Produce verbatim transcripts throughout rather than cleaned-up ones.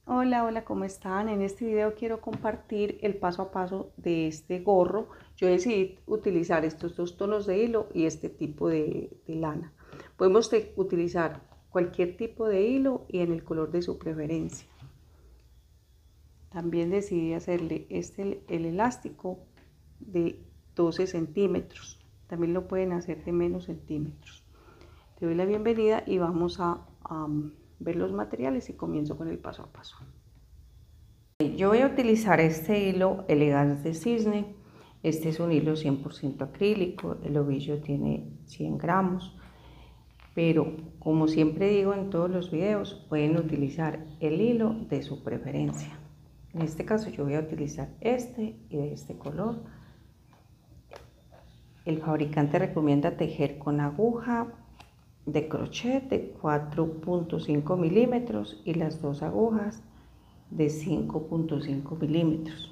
Hola, hola, ¿cómo están? En este video quiero compartir el paso a paso de este gorro. Yo decidí utilizar estos dos tonos de hilo y este tipo de, de lana. Podemos utilizar cualquier tipo de hilo y en el color de su preferencia. También decidí hacerle este el elástico de doce centímetros. También lo pueden hacer de menos centímetros. Te doy la bienvenida y vamos a, a ver los materiales y comienzo con el paso a paso. Yo voy a utilizar este hilo Elegance de Cisne. Este es un hilo cien por ciento acrílico, el ovillo tiene cien gramos, pero como siempre digo en todos los videos, pueden utilizar el hilo de su preferencia. En este caso yo voy a utilizar este y de este color. El fabricante recomienda tejer con aguja de crochet de cuatro punto cinco milímetros y las dos agujas de cinco punto cinco milímetros.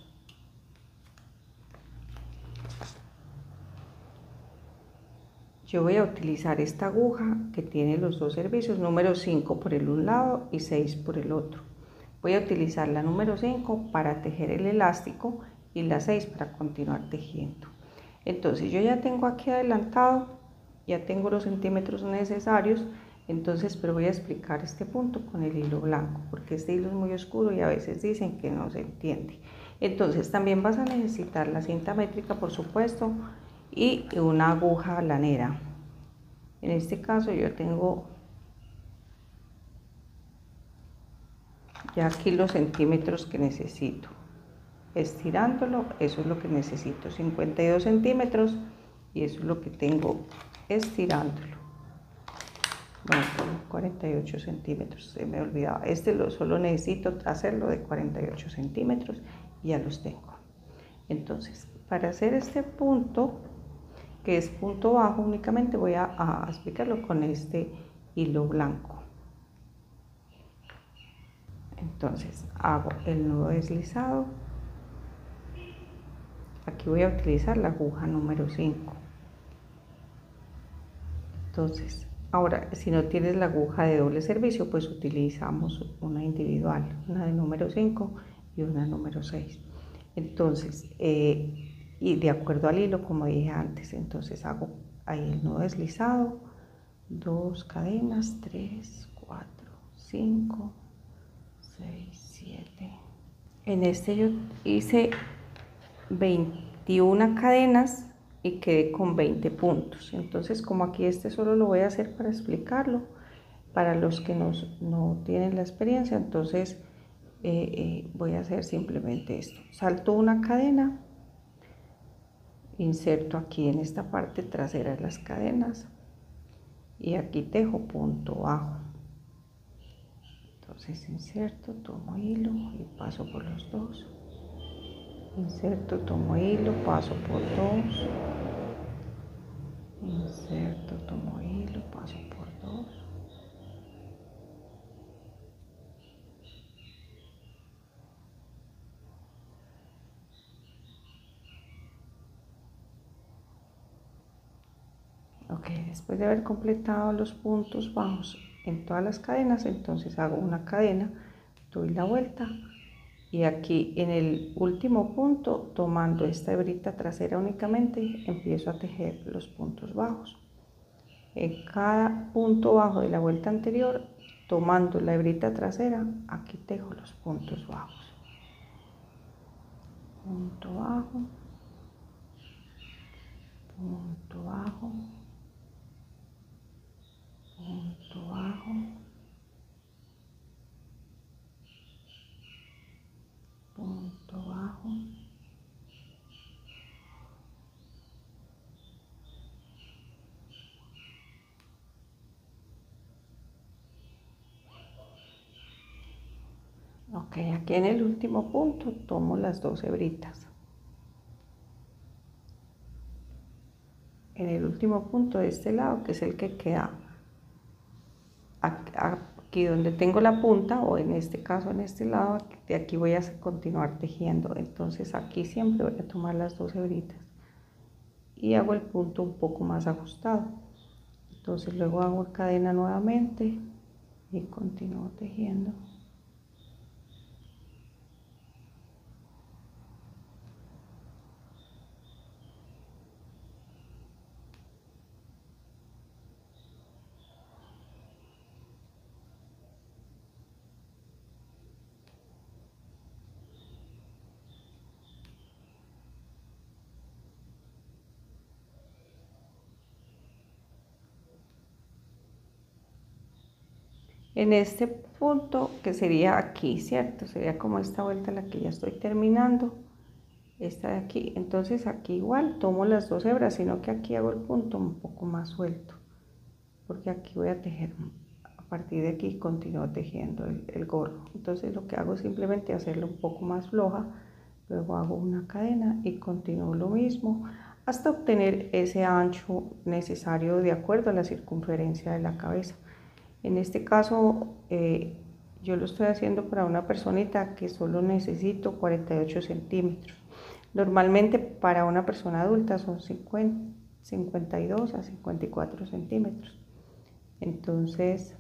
Yo voy a utilizar esta aguja que tiene los dos servicios, número cinco por el un lado y seis por el otro. Voy a utilizar la número cinco para tejer el elástico y la seis para continuar tejiendo. Entonces yo ya tengo aquí adelantado, ya tengo los centímetros necesarios, entonces pero voy a explicar este punto con el hilo blanco, porque este hilo es muy oscuro y a veces dicen que no se entiende. Entonces también vas a necesitar la cinta métrica, por supuesto, y una aguja lanera. En este caso yo tengo ya aquí los centímetros que necesito. Estirándolo, eso es lo que necesito, cincuenta y dos centímetros, y eso es lo que tengo estirándolo. Bueno, cuarenta y ocho centímetros, se me olvidaba. Este lo, solo necesito hacerlo de cuarenta y ocho centímetros y ya los tengo. Entonces, para hacer este punto, que es punto bajo, únicamente voy a, a explicarlo con este hilo blanco. Entonces hago el nudo deslizado. Aquí voy a utilizar la aguja número cinco. Entonces, ahora si no tienes la aguja de doble servicio, pues utilizamos una individual, una de número cinco y una número seis. Entonces, eh, y de acuerdo al hilo, como dije antes, entonces hago ahí el nudo deslizado, dos cadenas, tres, cuatro, cinco, seis, siete. En este yo hice veintiuna cadenas y quedé con veinte puntos. Entonces, como aquí este solo lo voy a hacer para explicarlo, para los que nos, no tienen la experiencia, entonces eh, eh, voy a hacer simplemente esto. Salto una cadena, inserto aquí en esta parte trasera de las cadenas y aquí tejo punto bajo. Entonces inserto, tomo hilo y paso por los dos. Inserto, tomo hilo, paso por dos. Inserto, tomo hilo, paso por dos. Ok, después de haber completado los puntos bajos en todas las cadenas, entonces hago una cadena, doy la vuelta y aquí en el último punto, tomando esta hebrita trasera únicamente, empiezo a tejer los puntos bajos. En cada punto bajo de la vuelta anterior, tomando la hebrita trasera, aquí tejo los puntos bajos. Punto bajo, punto bajo, punto bajo, punto bajo, ok, aquí en el último punto tomo las dos hebritas. En el último punto de este lado, que es el que queda aquí donde tengo la punta, o en este caso en este lado, de aquí voy a continuar tejiendo. Entonces aquí siempre voy a tomar las dos hebritas y hago el punto un poco más ajustado. Entonces luego hago cadena nuevamente y continúo tejiendo. En este punto, que sería aquí, ¿cierto? Sería como esta vuelta la que ya estoy terminando, esta de aquí. Entonces aquí igual tomo las dos hebras, sino que aquí hago el punto un poco más suelto, porque aquí voy a tejer, a partir de aquí continúo tejiendo el, el gorro. Entonces lo que hago es simplemente hacerlo un poco más floja, luego hago una cadena y continúo lo mismo hasta obtener ese ancho necesario de acuerdo a la circunferencia de la cabeza. En este caso eh, yo lo estoy haciendo para una personita que solo necesito cuarenta y ocho centímetros. Normalmente para una persona adulta son cincuenta, cincuenta y dos a cincuenta y cuatro centímetros. Entonces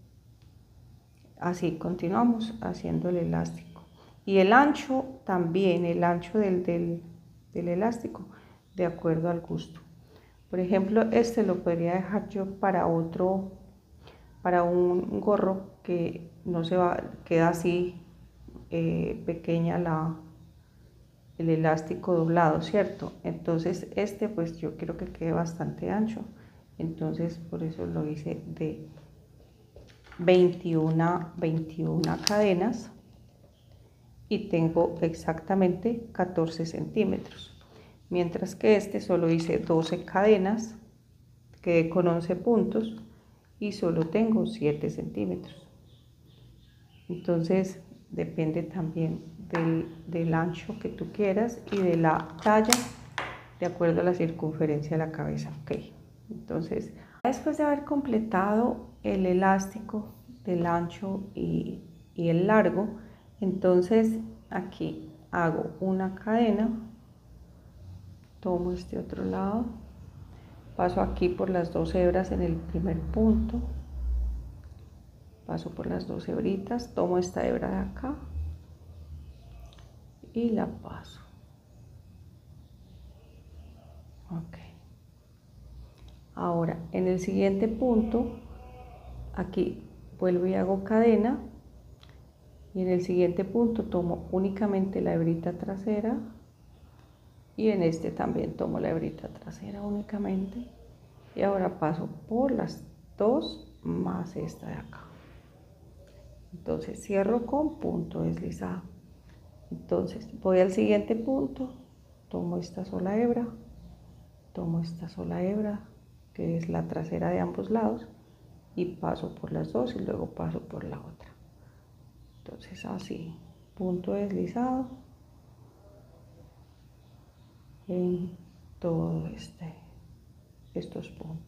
así continuamos haciendo el elástico. Y el ancho también, el ancho del, del, del elástico, de acuerdo al gusto. Por ejemplo, este lo podría dejar yo para otro, para un gorro que no se va, queda así eh, pequeña la, el elástico doblado, ¿cierto? Entonces este pues yo quiero que quede bastante ancho, entonces por eso lo hice de veintiuna, veintiuna cadenas y tengo exactamente catorce centímetros, mientras que este solo hice doce cadenas, quedé con once puntos y solo tengo siete centímetros. Entonces depende también del, del ancho que tú quieras y de la talla de acuerdo a la circunferencia de la cabeza. Ok, entonces después de haber completado el elástico del ancho y, y el largo, entonces aquí hago una cadena, tomo este otro lado, paso aquí por las dos hebras en el primer punto, paso por las dos hebritas, tomo esta hebra de acá y la paso. Ok. Ahora en el siguiente punto, aquí vuelvo y hago cadena, y en el siguiente punto tomo únicamente la hebrita trasera, y en este también tomo la hebrita trasera únicamente, y ahora paso por las dos más esta de acá. Entonces cierro con punto deslizado. Entonces voy al siguiente punto, tomo esta sola hebra, tomo esta sola hebra que es la trasera de ambos lados y paso por las dos y luego paso por la otra. Entonces así, punto deslizado en todo este, estos puntos.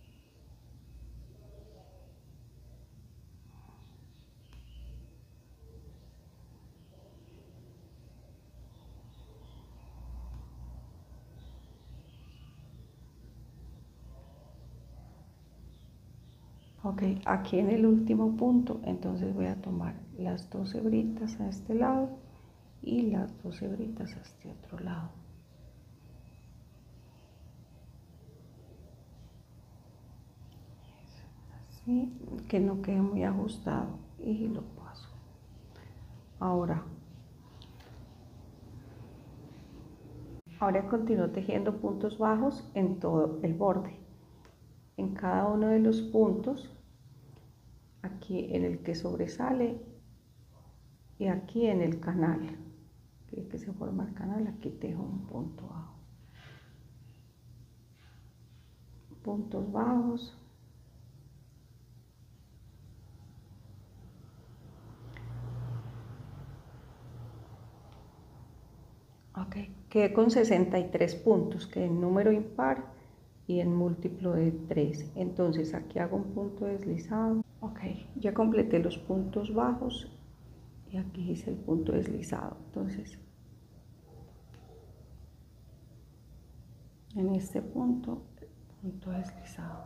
Ok, aquí en el último punto, entonces voy a tomar las dos hebritas a este lado y las dos hebritas a este otro lado. Así, que no quede muy ajustado y lo paso. Ahora, ahora continúo tejiendo puntos bajos en todo el borde. En cada uno de los puntos, aquí en el que sobresale y aquí en el canal, que, que se forma el canal, aquí tejo un punto bajo. Puntos bajos. Ok, quedé con sesenta y tres puntos, que en número impar y en múltiplo de tres. Entonces aquí hago un punto deslizado. Ok, ya completé los puntos bajos y aquí hice el punto deslizado. Entonces en este punto, punto deslizado.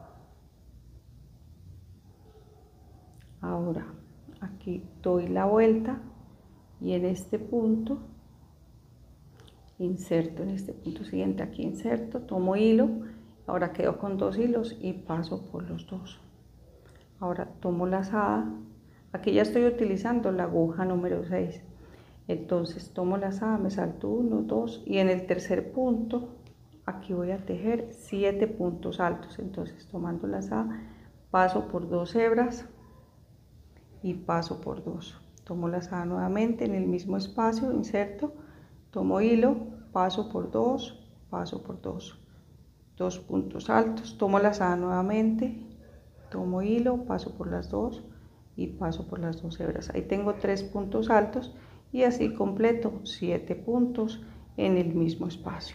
Ahora aquí doy la vuelta y en este punto inserto, en este punto siguiente aquí inserto, tomo hilo, ahora quedo con dos hilos y paso por los dos. Ahora tomo la lazada, aquí ya estoy utilizando la aguja número seis, entonces tomo la lazada, me salto uno, dos y en el tercer punto aquí voy a tejer siete puntos altos. Entonces tomando la lazada paso por dos hebras y paso por dos. Tomo lazada nuevamente en el mismo espacio, inserto, tomo hilo, paso por dos, paso por dos, dos puntos altos, tomo lazada nuevamente, tomo hilo, paso por las dos y paso por las dos hebras. Ahí tengo tres puntos altos y así completo siete puntos en el mismo espacio.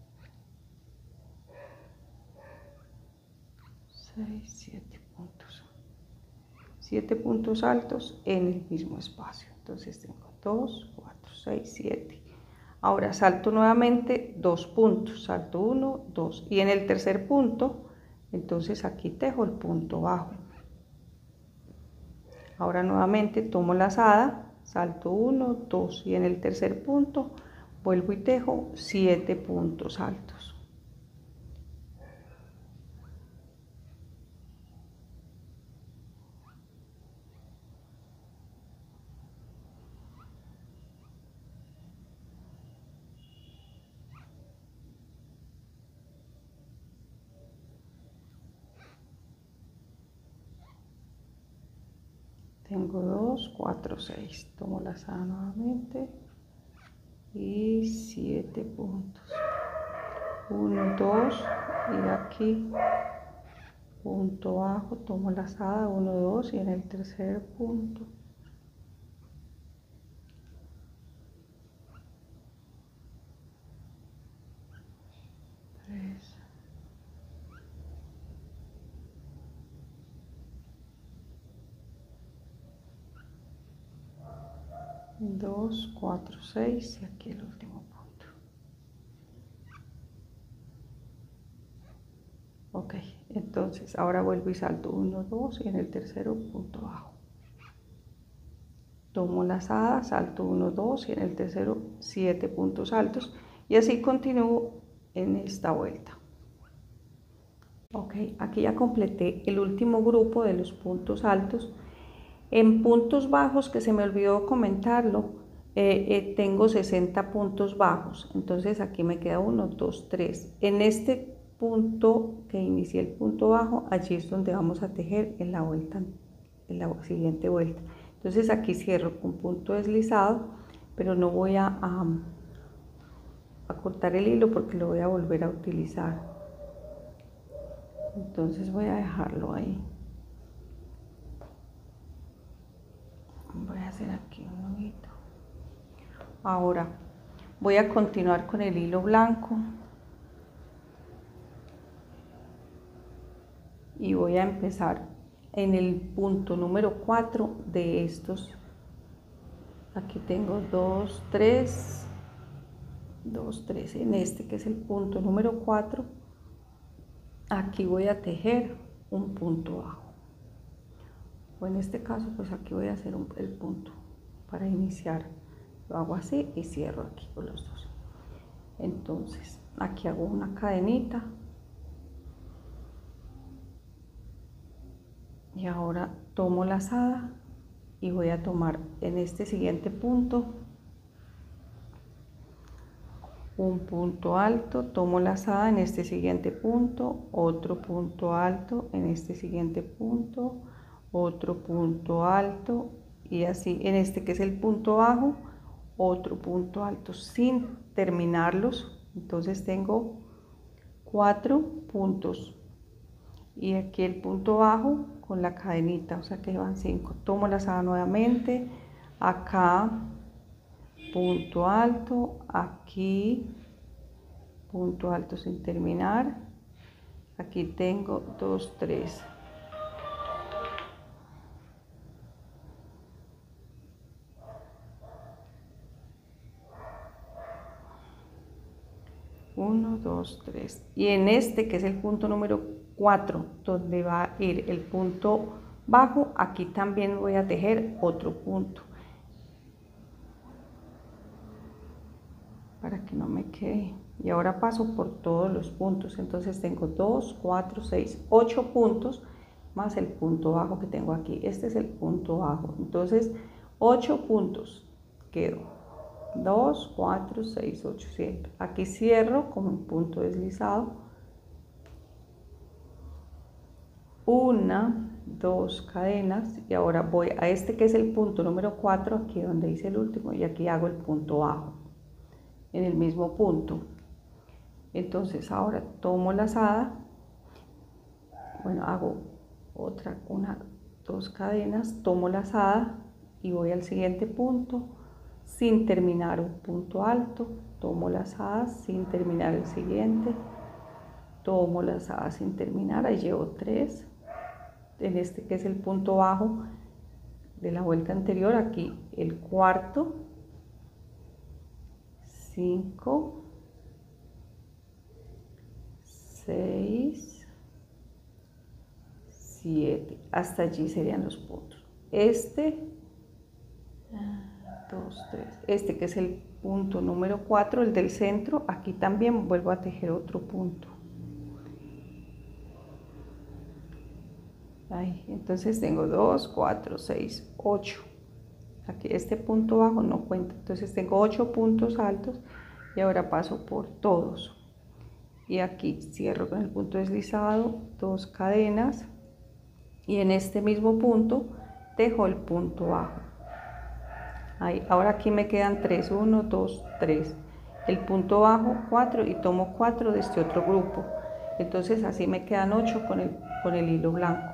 seis, siete puntos. siete puntos altos en el mismo espacio. Entonces tengo dos, cuatro, seis, siete. Ahora salto nuevamente dos puntos, salto uno, dos, y en el tercer punto, entonces aquí tejo el punto bajo. Ahora nuevamente tomo lazada, salto uno, dos, y en el tercer punto vuelvo y tejo siete puntos altos. Tengo dos, cuatro, seis, tomo lazada nuevamente y siete puntos, uno, dos, y aquí punto bajo, tomo lazada, uno, dos, y en el tercer punto tres, dos, cuatro, seis, y aquí el último punto. Ok, entonces ahora vuelvo y salto uno, dos, y en el tercero punto bajo. Tomo lazada, salto uno, dos, y en el tercero siete puntos altos, y así continúo en esta vuelta. Ok, aquí ya completé el último grupo de los puntos altos. En puntos bajos, que se me olvidó comentarlo, eh, eh, tengo sesenta puntos bajos, entonces aquí me queda uno, dos, tres. En este punto que inicié el punto bajo, allí es donde vamos a tejer en la vuelta, en la siguiente vuelta. Entonces aquí cierro con punto deslizado, pero no voy a, a, a cortar el hilo porque lo voy a volver a utilizar. Entonces voy a dejarlo ahí. Voy a hacer aquí un nudito. Ahora voy a continuar con el hilo blanco y voy a empezar en el punto número cuatro de estos. Aquí tengo dos, tres, dos, tres, en este que es el punto número cuatro. Aquí voy a tejer un punto bajo, o en este caso pues aquí voy a hacer un, el punto para iniciar. Lo hago así y cierro aquí con los dos. Entonces aquí hago una cadenita y ahora tomo lazada y voy a tomar en este siguiente punto un punto alto, tomo lazada en este siguiente punto, otro punto alto en este siguiente punto, otro punto alto, y así en este que es el punto bajo, otro punto alto sin terminarlos. Entonces tengo cuatro puntos y aquí el punto bajo con la cadenita, o sea que van cinco. Tomo lazada nuevamente, acá punto alto, aquí punto alto sin terminar, aquí tengo dos, tres, uno, dos, tres, y en este que es el punto número cuatro donde va a ir el punto bajo, aquí también voy a tejer otro punto para que no me quede. Y ahora paso por todos los puntos, entonces tengo dos, cuatro, seis, ocho puntos más el punto bajo que tengo aquí. Este es el punto bajo, entonces ocho puntos quedo, dos, cuatro, seis, ocho, siete. Aquí cierro con un punto deslizado, una, dos cadenas y ahora voy a este que es el punto número cuatro, aquí donde hice el último, y aquí hago el punto bajo en el mismo punto. Entonces ahora tomo lazada, bueno, hago otra, una, dos cadenas, tomo lazada y voy al siguiente punto sin terminar un punto alto, tomo lazada sin terminar el siguiente, tomo lazada sin terminar, ahí llevo tres, en este que es el punto bajo de la vuelta anterior, aquí el cuarto, cinco, seis, siete, hasta allí serían los puntos. Este, dos, tres, este que es el punto número cuatro, el del centro, aquí también vuelvo a tejer otro punto. Ahí, entonces tengo dos, cuatro, seis, ocho. Aquí este punto bajo no cuenta, entonces tengo ocho puntos altos y ahora paso por todos. Y aquí cierro con el punto deslizado, dos cadenas y en este mismo punto tejo el punto bajo. Ahí, ahora aquí me quedan tres, uno, dos, tres. El punto bajo, cuatro, y tomo cuatro de este otro grupo. Entonces así me quedan ocho con el, con el hilo blanco.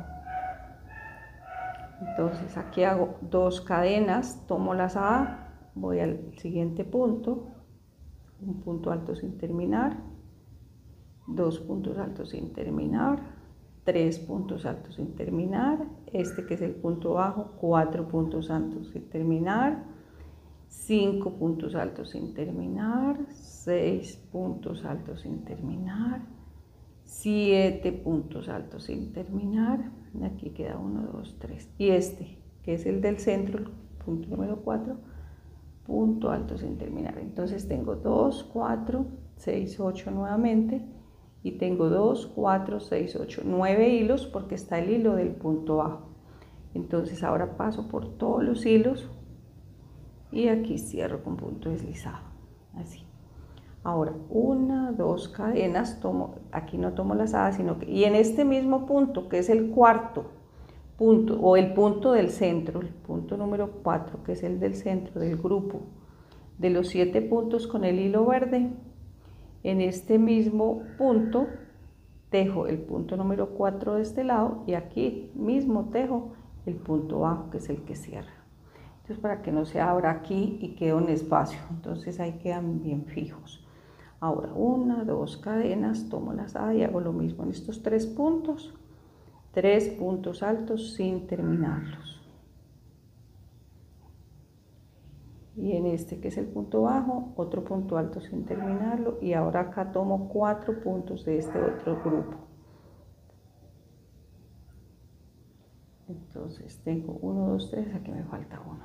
Entonces aquí hago dos cadenas, tomo lazada, voy al siguiente punto, un punto alto sin terminar, dos puntos altos sin terminar, tres puntos altos sin terminar, este que es el punto bajo, cuatro puntos altos sin terminar, cinco puntos altos sin terminar, seis puntos altos sin terminar, siete puntos altos sin terminar, aquí queda uno, dos, tres, y este que es el del centro, el punto número cuatro, punto alto sin terminar. Entonces tengo dos, cuatro, seis, ocho nuevamente, y tengo dos, cuatro, seis, ocho, nueve hilos porque está el hilo del punto bajo. Entonces ahora paso por todos los hilos y aquí cierro con punto deslizado, así. Ahora una, dos cadenas, tomo, aquí no tomo lazada, sino que, y en este mismo punto, que es el cuarto punto, o el punto del centro, el punto número cuatro, que es el del centro del grupo, de los siete puntos con el hilo verde, en este mismo punto, tejo el punto número cuatro de este lado, y aquí mismo tejo el punto bajo, que es el que cierra. Entonces, para que no se abra aquí y quede un espacio, entonces ahí quedan bien fijos. Ahora una, dos cadenas, tomo lazada y hago lo mismo en estos tres puntos, tres puntos altos sin terminarlos. Y en este que es el punto bajo, otro punto alto sin terminarlo, y ahora acá tomo cuatro puntos de este otro grupo. Entonces tengo uno, dos, tres, aquí me falta uno.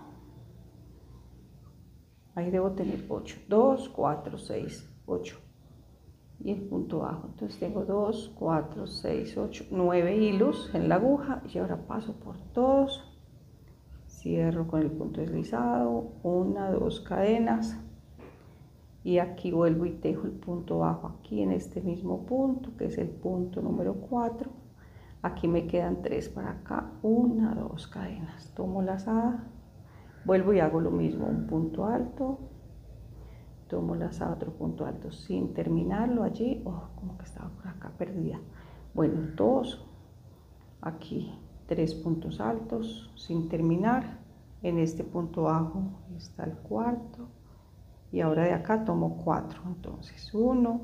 Ahí debo tener ocho, dos, cuatro, seis, ocho. Y el punto bajo, entonces tengo dos, cuatro, seis, ocho, nueve hilos en la aguja, y ahora paso por todos, cierro con el punto deslizado, una, dos cadenas, y aquí vuelvo y tejo el punto bajo aquí en este mismo punto, que es el punto número cuatro. Aquí me quedan tres para acá, una, dos cadenas, tomo lazada, vuelvo y hago lo mismo, un punto alto, tomo lazada, otro punto alto sin terminarlo allí, oh, como que estaba por acá perdida. Bueno, dos, aquí tres puntos altos sin terminar, en este punto bajo está el cuarto, y ahora de acá tomo cuatro, entonces uno,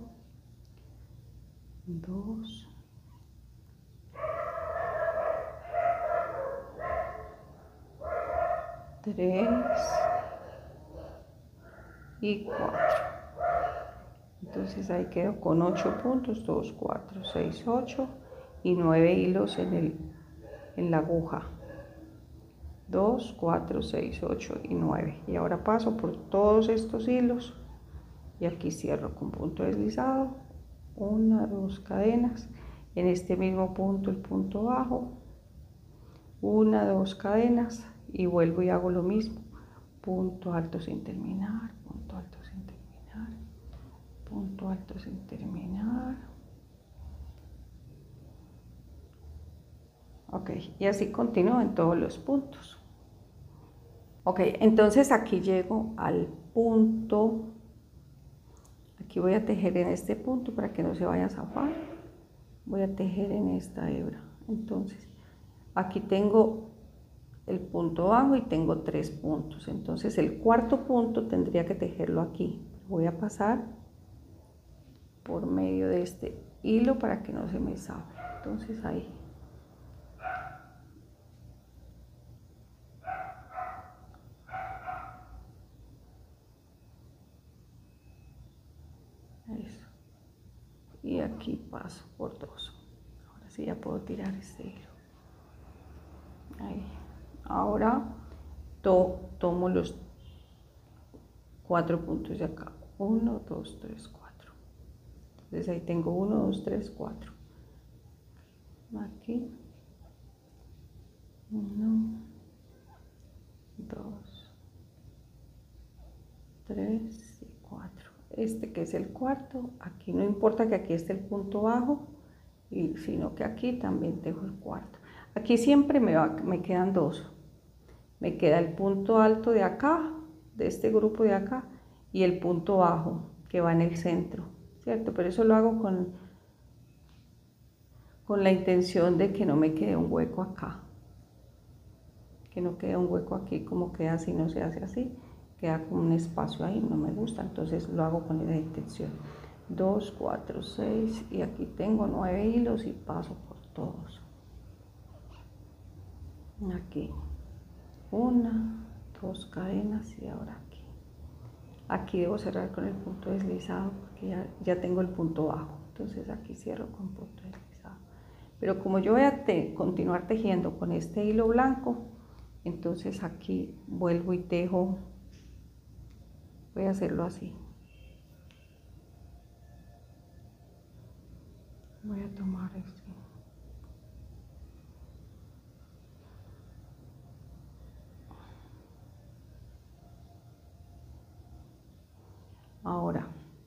dos, tres y cuatro. Entonces ahí quedo con ocho puntos, dos, cuatro, seis, ocho y nueve hilos en, el, en la aguja. dos, cuatro, seis, ocho y nueve. Y ahora paso por todos estos hilos y aquí cierro con punto deslizado, una, dos cadenas, en este mismo punto el punto bajo, una, dos cadenas, y vuelvo y hago lo mismo, punto alto sin terminar, punto alto sin terminar, punto alto sin terminar, Ok, y así continúo en todos los puntos. Ok, entonces aquí llego al punto, aquí voy a tejer en este punto para que no se vaya a zafar, voy a tejer en esta hebra. Entonces aquí tengo el punto bajo y tengo tres puntos, entonces el cuarto punto tendría que tejerlo aquí. Voy a pasar por medio de este hilo para que no se me zafe, entonces ahí. Eso. Y aquí paso por dos. Ahora sí ya puedo tirar este hilo. Ahí. Ahora to tomo los cuatro puntos de acá. uno, dos, tres, cuatro. Entonces ahí tengo uno, dos, tres, cuatro. Aquí. uno, dos, tres y cuatro. Este que es el cuarto, aquí no importa que aquí esté el punto bajo, y, sino que aquí también tengo el cuarto. Aquí siempre me, va, me quedan dos. Me queda el punto alto de acá, de este grupo de acá, y el punto bajo que va en el centro, ¿cierto? Pero eso lo hago con, con la intención de que no me quede un hueco acá. Que no quede un hueco aquí, como queda si no se hace así, queda con un espacio ahí, no me gusta, entonces lo hago con esa intención. dos, cuatro, seis, y aquí tengo nueve hilos y paso por todos. Aquí, una, dos cadenas y ahora aquí. Aquí debo cerrar con el punto deslizado porque ya, ya tengo el punto bajo, entonces aquí cierro con punto deslizado. Pero como yo voy a te, continuar tejiendo con este hilo blanco, entonces aquí vuelvo y tejo, voy a hacerlo así. Voy a tomar este. Ahora,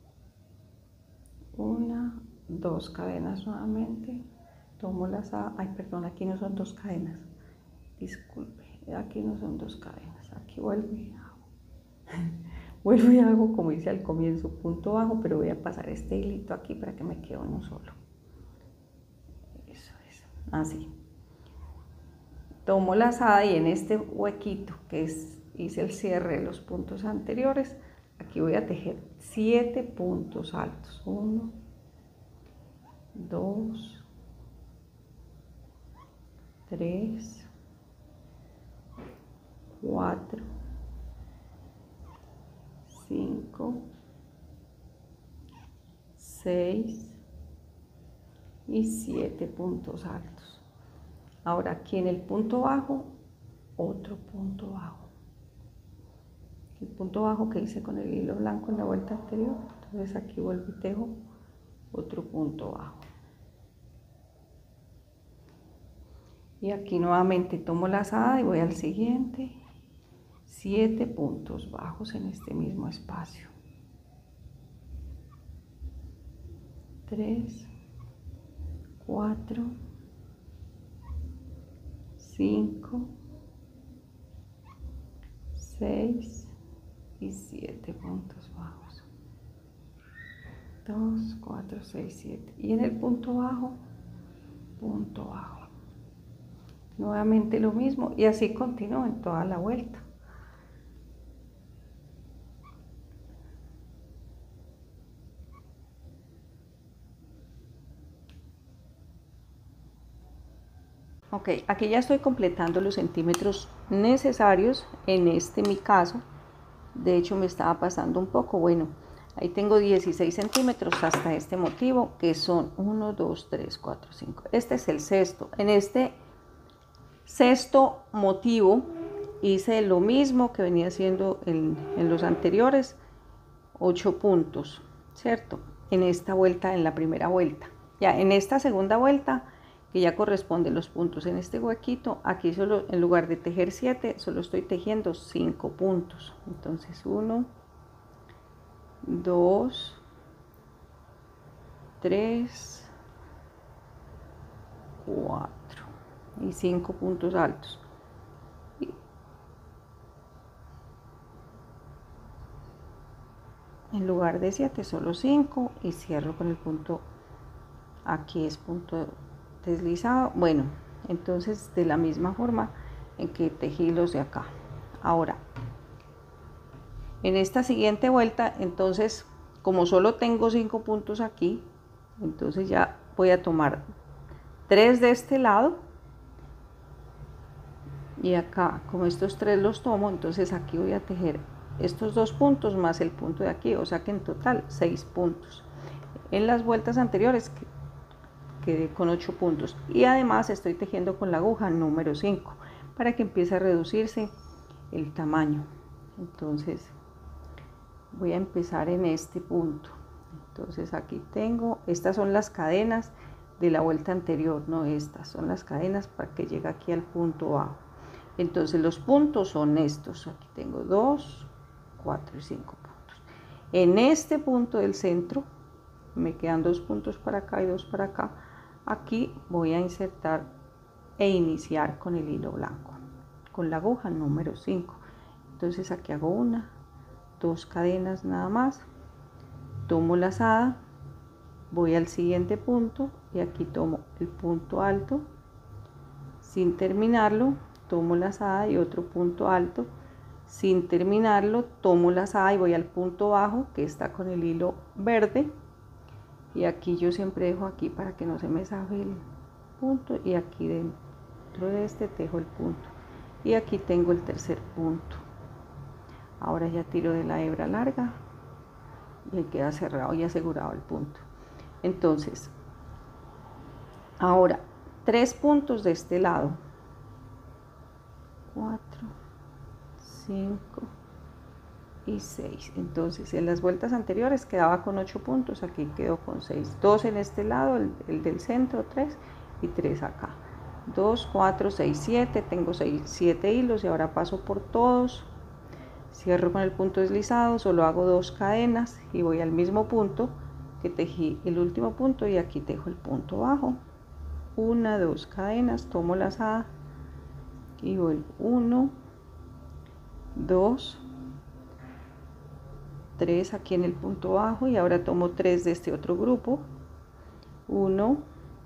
una, dos cadenas nuevamente, tomo las, ay perdón, aquí no son dos cadenas, disculpe, aquí no son dos cadenas, aquí vuelvo y hago, vuelvo y hago como hice al comienzo, punto bajo, pero voy a pasar este hilito aquí para que me quede uno solo, eso es, así. Tomo la lazada y en este huequito que es, hice el cierre de los puntos anteriores, aquí voy a tejer siete puntos altos, uno, dos, tres, cuatro, cinco, seis y siete puntos altos. Ahora aquí en el punto bajo, otro punto bajo. El punto bajo que hice con el hilo blanco en la vuelta anterior, entonces aquí vuelvo y tejo otro punto bajo. Y aquí nuevamente tomo la lazada y voy al siguiente, siete puntos bajos en este mismo espacio. tres, cuatro, cinco, seis y siete puntos bajos. dos, cuatro, seis, siete. Y en el punto bajo, punto bajo. Nuevamente lo mismo y así continúo en toda la vuelta. Ok, aquí ya estoy completando los centímetros necesarios en este mi caso. De hecho me estaba pasando un poco, bueno, ahí tengo dieciséis centímetros hasta este motivo, que son uno, dos, tres, cuatro, cinco. Este es el sexto. En este sexto motivo hice lo mismo que venía haciendo en, en los anteriores, ocho puntos, ¿cierto? En esta vuelta, en la primera vuelta. Ya en esta segunda vuelta, que ya corresponde los puntos en este huequito, aquí solo, en lugar de tejer siete, solo estoy tejiendo cinco puntos. Entonces uno, dos, tres, cuatro, y cinco puntos altos. En lugar de siete, solo cinco, y cierro con el punto, aquí es punto deslizado. Bueno, entonces de la misma forma en que tejí los de acá. Ahora, en esta siguiente vuelta, entonces, como solo tengo cinco puntos aquí, entonces ya voy a tomar tres de este lado, y acá, como estos tres los tomo, entonces aquí voy a tejer estos dos puntos más el punto de aquí, o sea que en total seis puntos. En las vueltas anteriores quedé con ocho puntos, y además estoy tejiendo con la aguja número cinco para que empiece a reducirse el tamaño. Entonces voy a empezar en este punto. Entonces aquí tengo, estas son las cadenas de la vuelta anterior, no estas, son las cadenas para que llegue aquí al punto bajo. Entonces los puntos son estos, aquí tengo dos, cuatro y cinco puntos. En este punto del centro me quedan dos puntos para acá y dos para acá. Aquí voy a insertar e iniciar con el hilo blanco, con la aguja número cinco. Entonces aquí hago una, dos cadenas nada más, tomo lazada, voy al siguiente punto y aquí tomo el punto alto sin terminarlo, tomo lazada y otro punto alto sin terminarlo, tomo lazada y voy al punto bajo que está con el hilo verde, y aquí yo siempre dejo aquí para que no se me zafe el punto, y aquí dentro de este tejo el punto, y aquí tengo el tercer punto. Ahora ya tiro de la hebra larga y queda cerrado y asegurado el punto. Entonces ahora tres puntos de este lado, cuatro, cinco y seis. Entonces en las vueltas anteriores quedaba con ocho puntos, aquí quedo con seis, dos en este lado, el, el del centro, tres, y tres acá, dos, cuatro, seis, siete, tengo seis, siete hilos, y ahora paso por todos, cierro con el punto deslizado, solo hago dos cadenas y voy al mismo punto que tejí el último punto, y aquí tejo el punto bajo, una, dos cadenas, tomo lazada y vuelvo uno, dos, tres aquí en el punto bajo, y ahora tomo tres de este otro grupo, uno,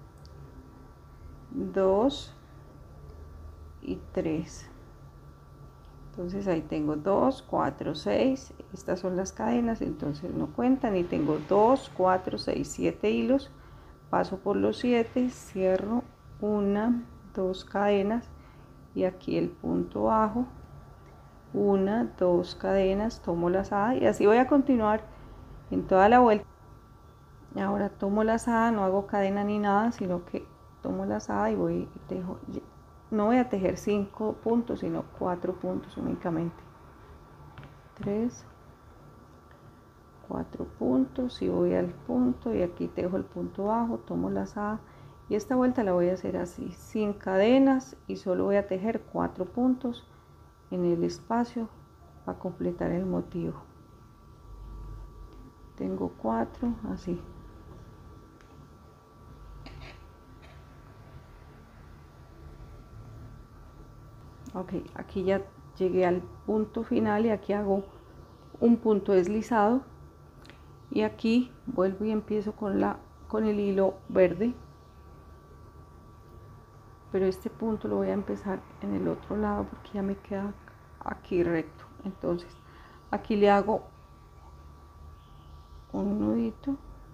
dos y tres. Entonces ahí tengo dos, cuatro, seis, estas son las cadenas, entonces no cuentan, y tengo dos, cuatro, seis, siete hilos, paso por los siete, cierro una, dos cadenas, y aquí el punto bajo, una, dos cadenas, tomo lazada, y así voy a continuar en toda la vuelta. Ahora tomo lazada, no hago cadena ni nada, sino que tomo lazada y voy y tejo. No voy a tejer cinco puntos, sino cuatro puntos únicamente. tres, cuatro puntos, y voy al punto, y aquí tejo el punto bajo, tomo lazada, y esta vuelta la voy a hacer así, sin cadenas, y solo voy a tejer cuatro puntos en el espacio para completar el motivo. Tengo cuatro, así. Ok, aquí ya llegué al punto final, y aquí hago un punto deslizado, y aquí vuelvo y empiezo con la con el hilo verde, pero este punto lo voy a empezar en el otro lado porque ya me queda aquí recto. Entonces aquí le hago un nudito.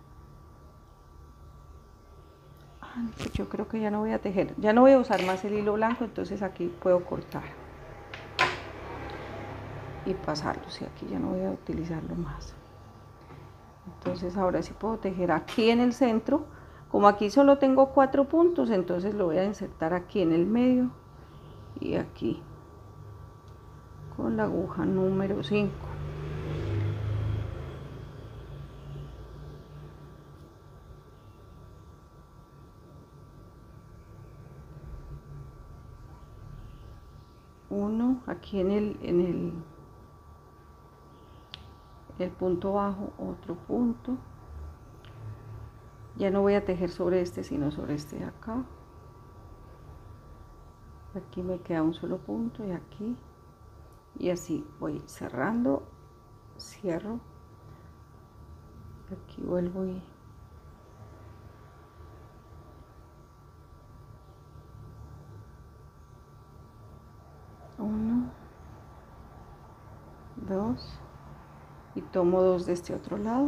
Ay, pues yo creo que ya no voy a tejer, ya no voy a usar más el hilo blanco, entonces aquí puedo cortar y pasarlos, y aquí ya no voy a utilizarlo más. Entonces ahora sí puedo tejer aquí en el centro. Como aquí solo tengo cuatro puntos, entonces lo voy a insertar aquí en el medio y aquí con la aguja número cinco. Uno aquí en el en el el punto bajo, otro punto. Ya no voy a tejer sobre este, sino sobre este de acá. aquí me queda un solo punto y aquí, y así voy cerrando, cierro, aquí vuelvo y uno, dos, y tomo dos de este otro lado.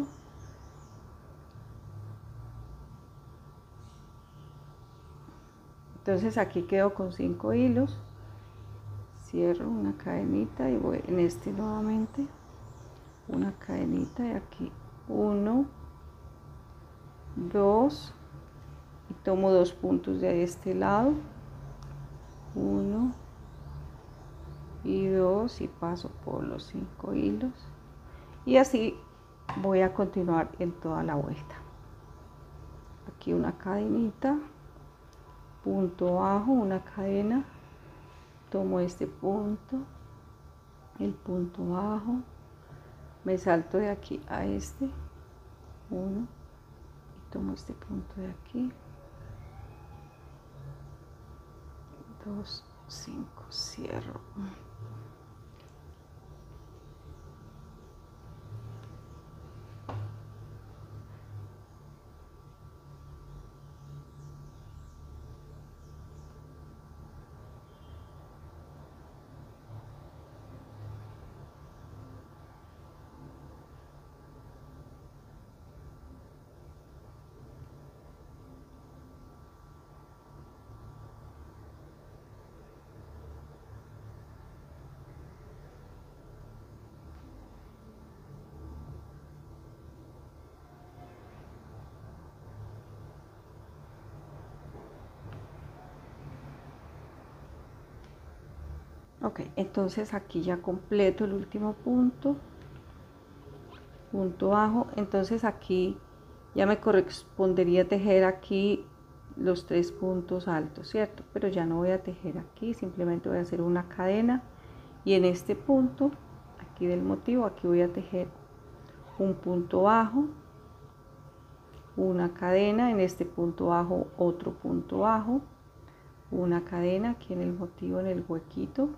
Entonces aquí quedo con cinco hilos, cierro una cadenita y voy en este nuevamente, una cadenita y aquí uno, dos, y tomo dos puntos de este lado, uno y dos, y paso por los cinco hilos, y así voy a continuar en toda la vuelta. Aquí una cadenita, punto bajo, una cadena, tomo este punto, el punto bajo, me salto de aquí a este, uno, y tomo este punto de aquí, dos, cinco, cierro. Ok, entonces aquí ya completo el último punto, punto bajo. Entonces aquí ya me correspondería tejer aquí los tres puntos altos, ¿cierto? Pero ya no voy a tejer aquí, simplemente voy a hacer una cadena, y en este punto aquí del motivo, aquí voy a tejer un punto bajo, una cadena, en este punto bajo otro punto bajo, una cadena aquí en el motivo, en el huequito,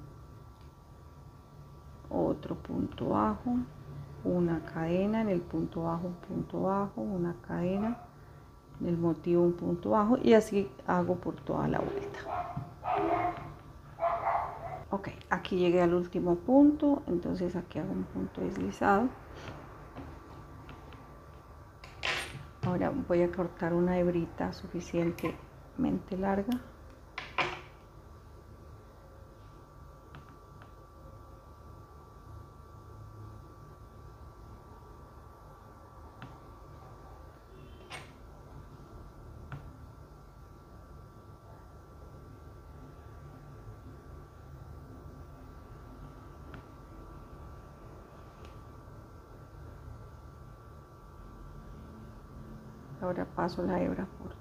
otro punto bajo, una cadena, en el punto bajo un punto bajo, una cadena, en el motivo un punto bajo, y así hago por toda la vuelta. Ok, aquí llegué al último punto, entonces aquí hago un punto deslizado. Ahora voy a cortar una hebrita suficientemente larga. Ahora paso la hebra por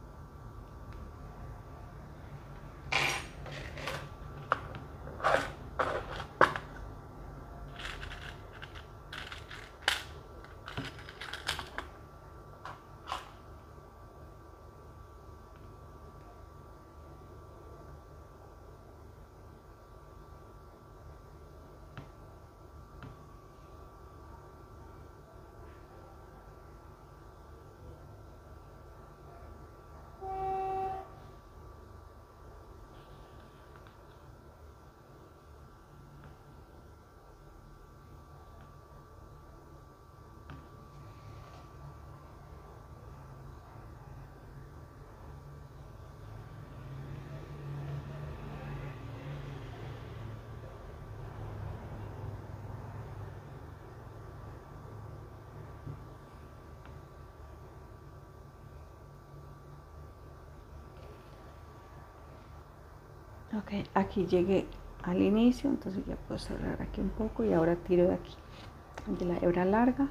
Ok, aquí llegué al inicio, entonces ya puedo cerrar aquí un poco, y ahora tiro de aquí, de la hebra larga.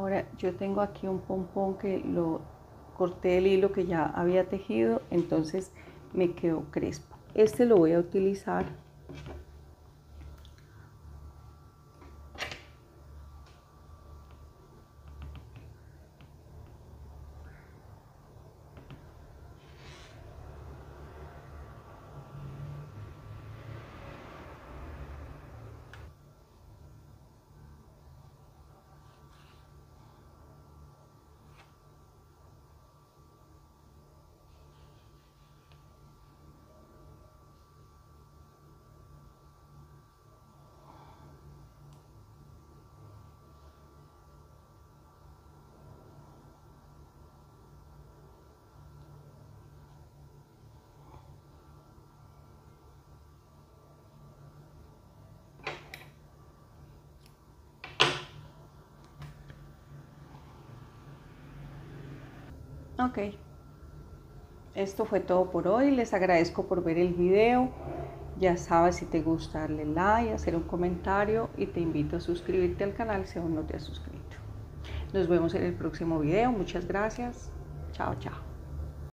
Ahora yo tengo aquí un pompón que lo corté el hilo que ya había tejido, entonces me quedó crespo. Este lo voy a utilizar Ok, esto fue todo por hoy. Les agradezco por ver el video. Ya sabes, si te gusta, darle like, hacer un comentario y te invito a suscribirte al canal si aún no te has suscrito. Nos vemos en el próximo video. Muchas gracias. Chao, chao.